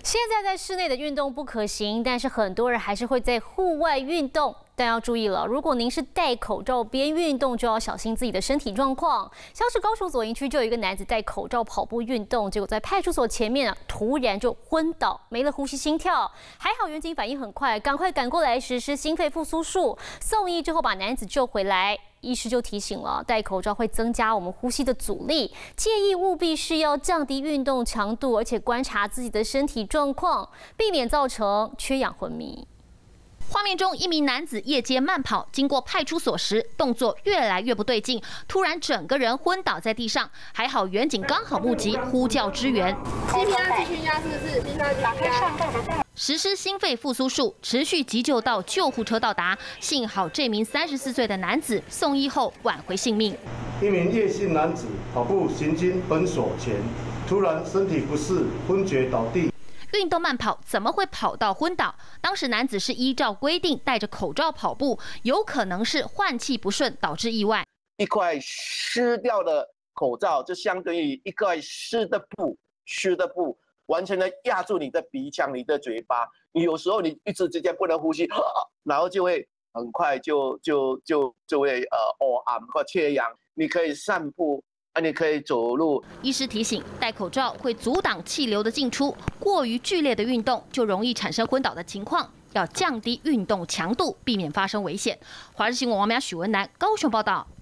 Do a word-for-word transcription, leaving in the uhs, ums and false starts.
现在在室内的运动不可行，但是很多人还是会在户外运动。但要注意了，如果您是戴口罩边运动，就要小心自己的身体状况。像是高雄左营区就有一个男子戴口罩跑步运动，结果在派出所前面啊，突然就昏倒，没了呼吸心跳。还好员警反应很快，赶快赶过来实施心肺复苏术，送医之后把男子救回来。医师就提醒了，戴口罩会增加我们呼吸的阻力，建议务必是要降低运动强度，而且观察自己的身体状况，避免造成缺氧昏迷。 画面中，一名男子夜间慢跑，经过派出所时，动作越来越不对劲，突然整个人昏倒在地上。还好员警刚好目击，呼叫支援。 C P R 继续压，是不是？打开上盖的盖。 实施心肺复苏术，持续急救到救护车到达。幸好这名三十四岁的男子送医后挽回性命。 一名叶姓男子跑步行经本所前，突然身体不适，昏厥倒地。 运动慢跑怎么会跑到昏倒？当时男子是依照规定戴着口罩跑步，有可能是换气不顺导致意外。 一块湿掉的口罩就相当于一块湿的布，湿的布完全的压住你的鼻腔、你的嘴巴，你有时候你一时之间不能呼吸，然后就会很快就就就就会呃呕氧或缺氧。你可以散步。啊，你可以走路。 医师提醒，戴口罩会阻挡气流的进出，过于剧烈的运动就容易产生昏倒的情况，要降低运动强度，避免发生危险。华视新闻王苗许文南高雄报道。